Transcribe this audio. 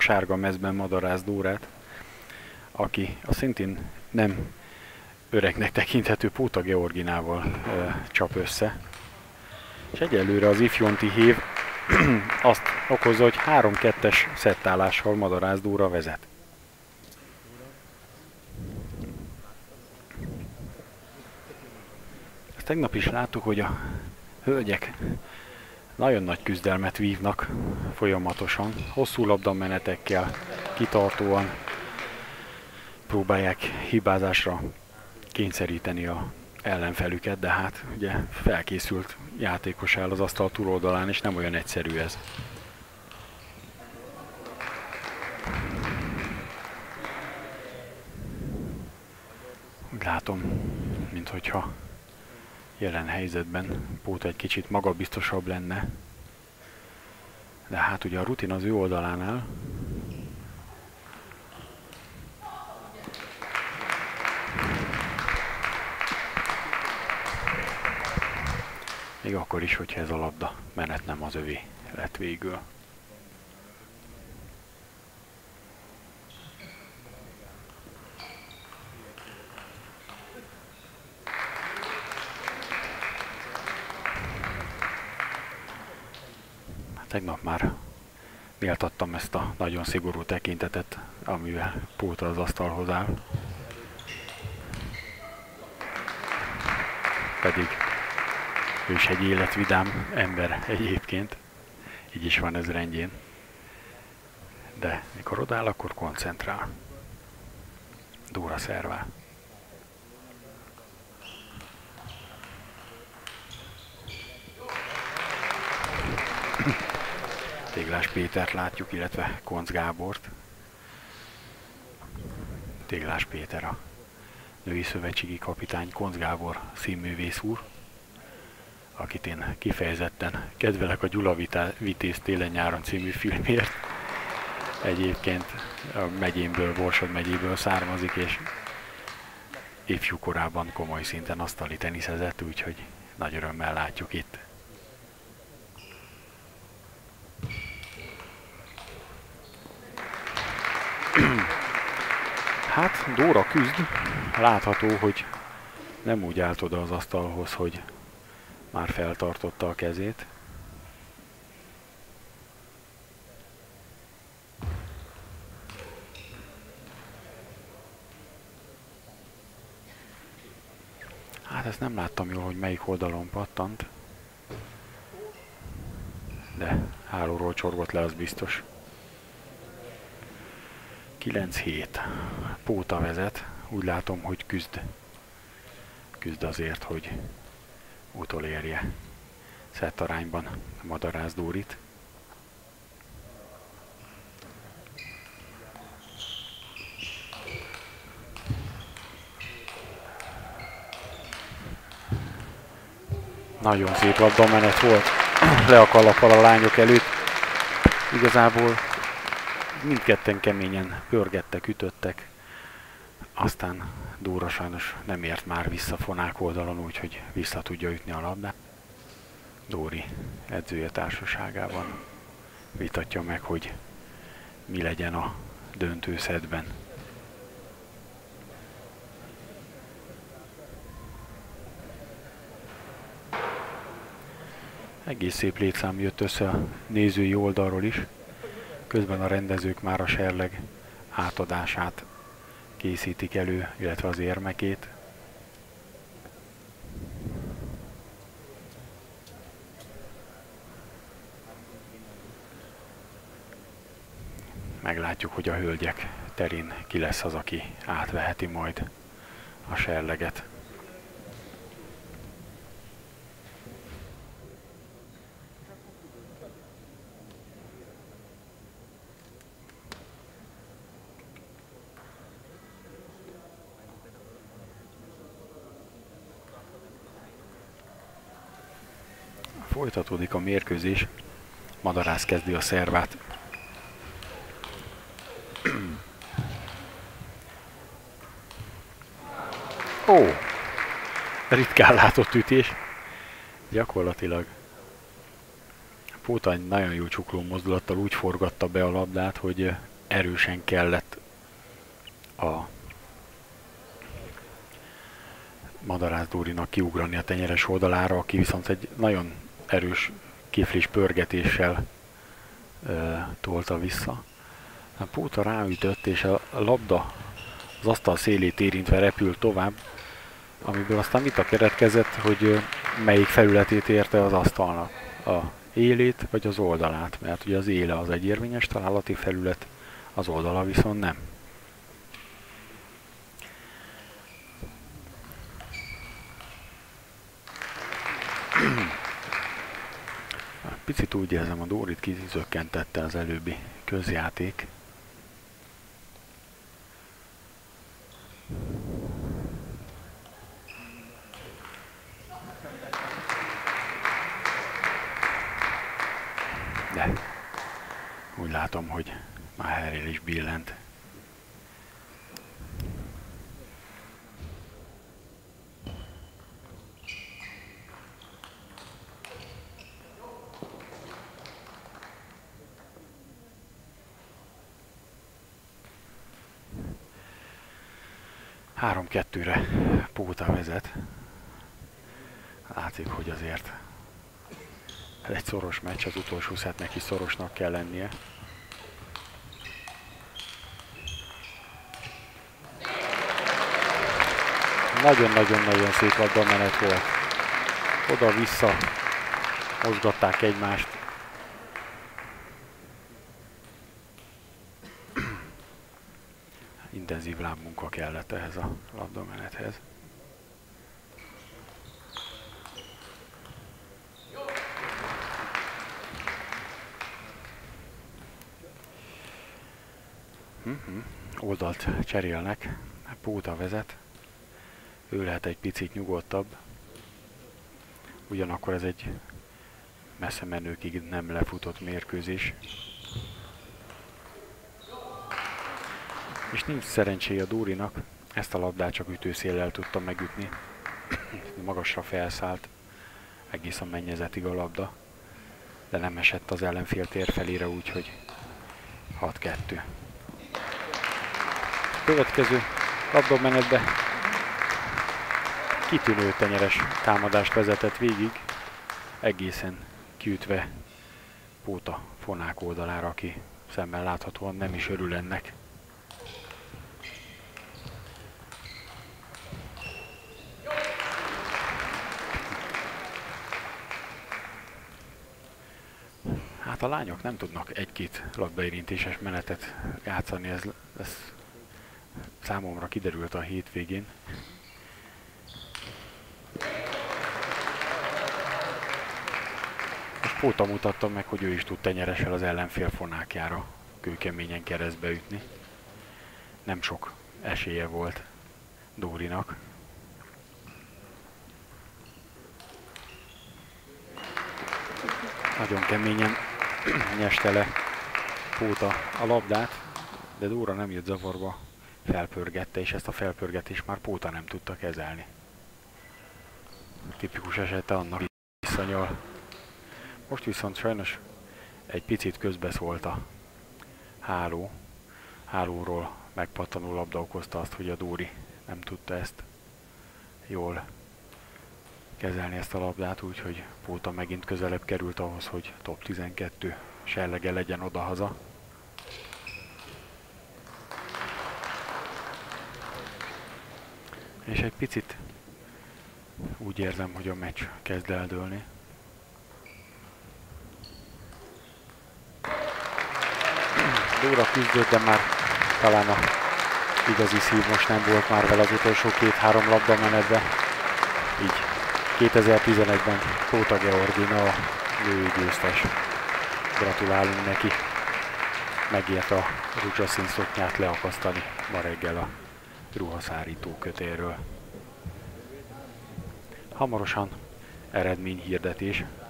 sárga mezben madarász Dórát, aki a szintén nem öregnek tekinthető Póta Georginával csap össze. És egyelőre az ifjonti hív azt okozza, hogy 3-2-es szettállással madarász Dóra vezet. Ezt tegnap is láttuk, hogy a hölgyek nagyon nagy küzdelmet vívnak folyamatosan, hosszú labdamenetekkel, kitartóan próbálják hibázásra kényszeríteni a ellenfelüket, de hát ugye felkészült játékos áll az asztal túloldalán, és nem olyan egyszerű ez. Úgy látom, minthogyha jelen helyzetben Póta egy kicsit magabiztosabb lenne, de hát ugye a rutin az ő oldalánál. Még akkor is, hogyha ez a labda menet nem az övé lett végül. Tegnap már méltattam ezt a nagyon szigorú tekintetet, amivel Póta az asztalhoz áll. Pedig ő is egy életvidám ember egyébként, így is van ez rendjén. De mikor odáll, akkor koncentrál. Dóra szervál. Téglás Pétert látjuk, illetve Koncz Gábort. Téglás Péter a női szövetségi kapitány, Koncz Gábor színművész úr, akit én kifejezetten kedvelek a Gyula Vitéz télen-nyáron című filmért. Egyébként a megyémből, Borsod megyéből származik, és ifjú korában komoly szinten asztali teniszezett, úgyhogy nagy örömmel látjuk itt. Hát Dóra küzd, látható, hogy nem úgy állt oda az asztalhoz, hogy már feltartotta a kezét. Hát ezt nem láttam jól, hogy melyik oldalon pattant, de hálóról csorgott le, az biztos. 9-7. Póta vezet. Úgy látom, hogy küzd azért, hogy utolérje szettarányban madarász Dórit. Nagyon szép labdamenet volt le a kalappal a lányok előtt. Igazából mindketten keményen pörgettek, ütöttek, aztán Dóra sajnos nem ért már vissza fonák oldalon, úgyhogy vissza tudja ütni a labdát. Dóri edzője társaságában vitatja meg, hogy mi legyen a döntőszettben. Egész szép létszám jött össze a nézői oldalról is. Közben a rendezők már a serleg átadását készítik elő, illetve az érmekét. Meglátjuk, hogy a hölgyek terén ki lesz az, aki átveheti majd a serleget. Folytatódik a mérkőzés. Madarász kezdi a szervát. Ó! Ritkán látott ütés. Gyakorlatilag Póta egy nagyon jó csukló mozdulattal úgy forgatta be a labdát, hogy erősen kellett a Madarász Dórinak kiugrani a tenyeres oldalára, aki viszont egy nagyon erős kiflis pörgetéssel tolta vissza. A Póta ráütött, és a labda az asztal szélét érintve repült tovább, amiből aztán vita keretkezett, hogy melyik felületét érte az asztalnak, a élét vagy az oldalát, mert ugye az éle az egy érvényes találati felület, az oldala viszont nem. Picit úgy érzem, a Dórit kizökkentette az előbbi közjáték. De úgy látom, hogy már Harryl is billent. Három-kettőre Póta vezet. Látszik, hogy azért ez egy szoros meccs, az utolsó szettnek is szorosnak kell lennie. Nagyon-nagyon-nagyon szép labdamenet volt. Oda-vissza mozgatták egymást. Intenzív lábmunka kellett ehhez a labdamenethez. Oldalt cserélnek, Póta vezet, ő lehet egy picit nyugodtabb, ugyanakkor ez egy messze menőkig nem lefutott mérkőzés. És nincs szerencséje a Dórinak, ezt a labdát csak ütőszéllel tudta megütni, magasra felszállt, egész a mennyezetig a labda, de nem esett az ellenfél tér felére, úgyhogy 6-2. Következő labdamenetbe kitűnő tenyeres támadást vezetett végig, egészen kiütve Póta fonák oldalára, aki szemmel láthatóan nem is örül ennek. Hát a lányok nem tudnak egy-két labdaérintéses menetet játszani, ez számomra kiderült a hétvégén. Most Póta mutatta meg, hogy ő is tud tenyeressel az ellenfél fonákjára kőkeményen keresztbe ütni. Nem sok esélye volt Dórinak. Nagyon keményen nyeste le Póta a labdát, de Dóra nem jött zavarba, felpörgette, és ezt a felpörgetést már Póta nem tudta kezelni. Tipikus esete annak visszanyal. Most viszont sajnos egy picit közbeszólt a háló. Hálóról megpattanó labda okozta azt, hogy a Dóri nem tudta ezt jól kezelni, ezt a labdát, úgyhogy Póta megint közelebb került ahhoz, hogy top 12 serlege legyen odahaza. És egy picit úgy érzem, hogy a meccs kezd eldőlni. Dóra küzdött, de már talán a igazi szív most nem volt már vele az utolsó 2-3 labdamenetben. Így 2011-ben Póta Georgina a női győztes. Gratulálunk neki. Megért a rózsaszín szoknyát leakasztani ma reggel a ruhaszárító kötélről. Hamarosan eredményhirdetés